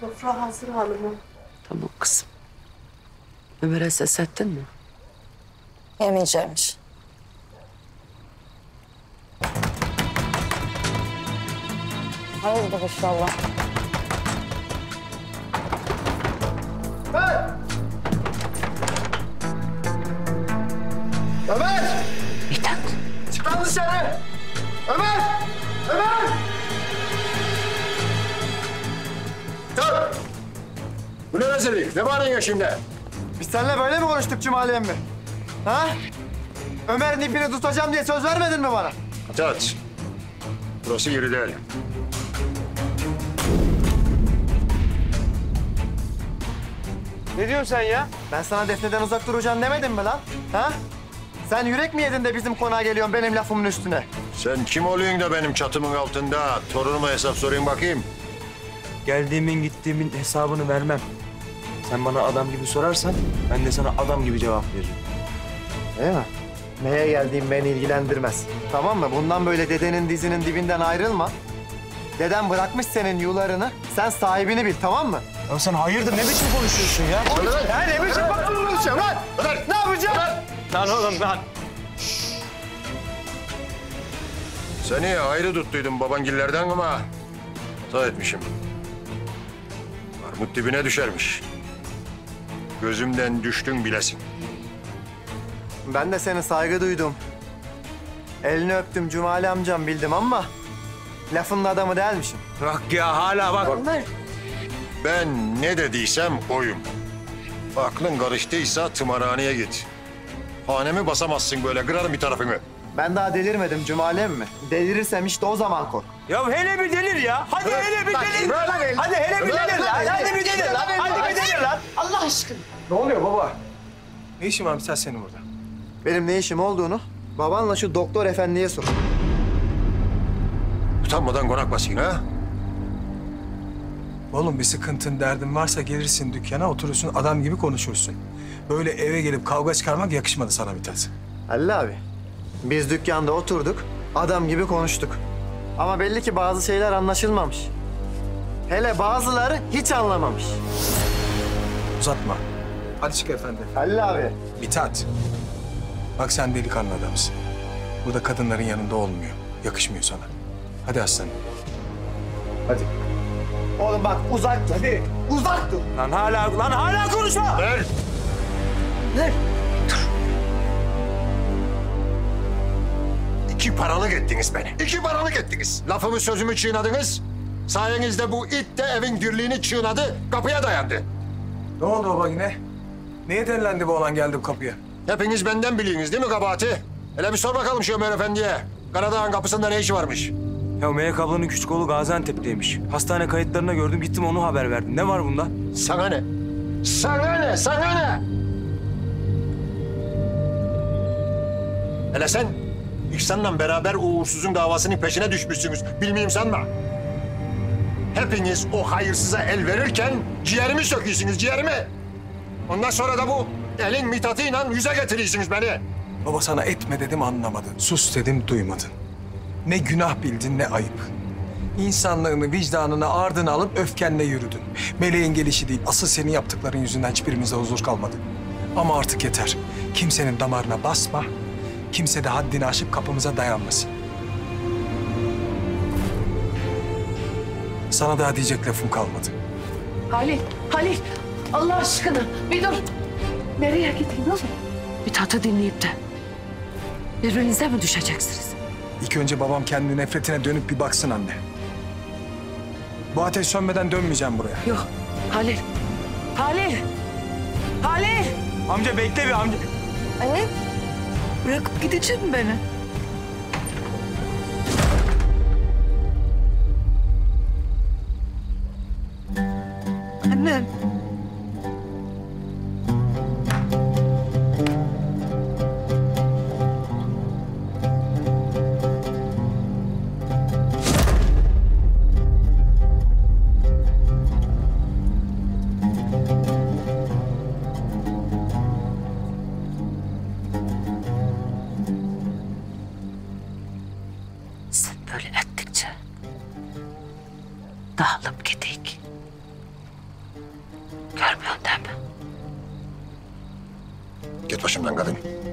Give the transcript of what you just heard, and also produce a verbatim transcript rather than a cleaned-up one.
Sofra hazır hanımım. Tamam kızım. Ömer'e ses ettin mi? Yemeyeceğimmiş. Hayırdır inşallah. Ömer! Ömer! Mithat. Çık lan dışarı! Ömer! Ömer! Dur! Bu ne rezillik? Ne bağırıyorsun şimdi? Biz seninle böyle mi konuştuk Cumali emmi? Ha? Ömer'in ipini tutacağım diye söz vermedin mi bana? Tat. Burası yeri değil. Ne diyorsun sen ya? Ben sana Defne'den uzak duracaksın demedim mi lan? Ha? Sen yürek mi yedin de bizim konağa geliyorsun benim lafımın üstüne? Sen kim oluyorsun da benim çatımın altında? Torunuma hesap sorayım bakayım. Geldiğimin gittiğimin hesabını vermem. Sen bana adam gibi sorarsan ben de sana adam gibi cevap veririm. Değil mi? Neye geldiğim beni ilgilendirmez. Tamam mı? Bundan böyle dedenin dizinin dibinden ayrılma. Deden bırakmış senin yularını. Sen sahibini bil, tamam mı? Ya sen hayırdır ne biçim konuşuyorsun ya? Ya ne biçim konuşuyorsun lan? Ne yapacağım? Lan oğlum lan. Seni ayrı tuttuydum babangillerden ama hata etmişim. Armut dibine düşermiş. Gözümden düştün bilesin. Ben de senin saygı duydum. Elini öptüm Cumali amcam bildim ama lafının adamı değilmişim. Bak ya hala bak. Ömer. Ben ne dediysem oyum. Aklın karıştıysa tımarhaneye git. Hanemi basamazsın böyle, kırarım bir tarafını. Ben daha delirmedim Cumali emmi. Delirirsem işte o zaman kork. Ya hele bir delir ya. Hadi hele bir delir. Hadi hele bir delir lan. Hadi bir delir lan. Hadi bir delir lan. Allah aşkına. Ne oluyor baba? Ne işin var Mithat senin burada? Benim ne işim olduğunu babanla şu doktor efendiye sor. Utanmadan konak basayım ha? Oğlum bir sıkıntın, derdin varsa gelirsin dükkana, oturursun adam gibi konuşursun. Böyle eve gelip kavga çıkarmak yakışmadı sana Mithat. Halil abi, biz dükkanda oturduk, adam gibi konuştuk. Ama belli ki bazı şeyler anlaşılmamış. Hele bazıları hiç anlamamış. Uzatma. Hadi çık efendi. Halil abi. Mithat. Bak sen delikanlı adamsın. Burada kadınların yanında olmuyor. Yakışmıyor sana. Hadi aslanım. Hadi. Oğlum bak uzak dur. Hadi. Uzak dur. Lan hala lan hala konuşma. Ver! Ver. İki paralık ettiniz beni. İki paralık ettiniz. Lafımı sözümü çiğnadınız. Sayenizde bu it de evin dirliğini çiğnadı, kapıya dayandı. Ne oldu baba yine? Niye delilendi bu olan geldi bu kapıya? Hepiniz benden biliyorsunuz değil mi kabahati? Hele bir sor bakalım şu Ömer Efendi'ye. Karadağ'ın kapısında ne işi varmış? Ya Melek ablanın küçük oğlu Gaziantep'teymiş. Hastane kayıtlarına gördüm gittim onu haber verdim. Ne var bunda? Sana ne? Sana ne? Sana ne? Hele sen İhsan'la beraber uğursuzun davasının peşine düşmüşsünüz. Bilmeyeyim sanma. Hepiniz o hayırsıza el verirken ciğerimi söküyorsunuz, ciğerimi. Ondan sonra da bu elin mitatıyla yüze getiriyorsunuz beni. Baba sana etme dedim anlamadın. Sus dedim duymadın. Ne günah bildin ne ayıp. İnsanlığını, vicdanını ardına alıp öfkenle yürüdün. Meleğin gelişi değil, asıl senin yaptıkların yüzünden hiçbirimizde huzur kalmadı. Ama artık yeter. Kimsenin damarına basma, kimse de haddini aşıp kapımıza dayanmasın. Sana daha diyecek lafım kalmadı. Halil, Halil. Allah aşkına bir dur. Nereye gideyim oğlum? Mithat'ı dinleyip de birbirinize mi düşeceksiniz? İlk önce babam kendi nefretine dönüp bir baksın anne. Bu ateş sönmeden dönmeyeceğim buraya. Yok, Halil. Halil. Halil. Amca bekle bir amca. Anne. Bırakıp gidecek mi beni? Annem. Sen böyle ettikçe dağılıp gidik. Görmüyorsun değil mi? Git başımdan kadın.